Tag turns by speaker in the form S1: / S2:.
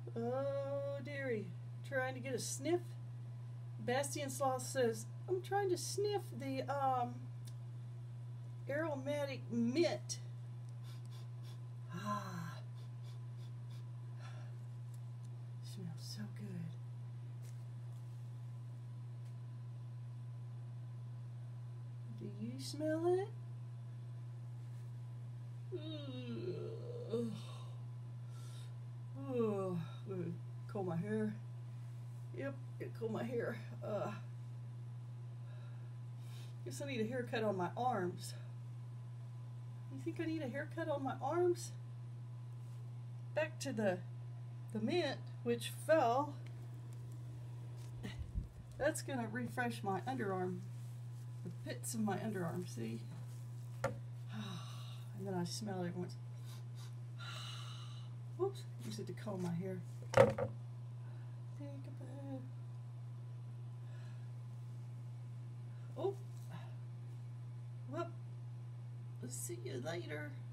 S1: Oh dearie, trying to get a sniff. Bastiensloth says, I'm trying to sniff the aromatic mint. Ah, smells so good. Do you smell it? Oh, comb my hair. Yep, comb my hair. Guess I need a haircut on my arms. You think I need a haircut on my arms? Back to the mint, which fell. That's gonna refresh my underarm, the pits of my underarm. See? And then I smell it once. Whoops! Use it to comb my hair. Think about it. Oh. Well, see you later.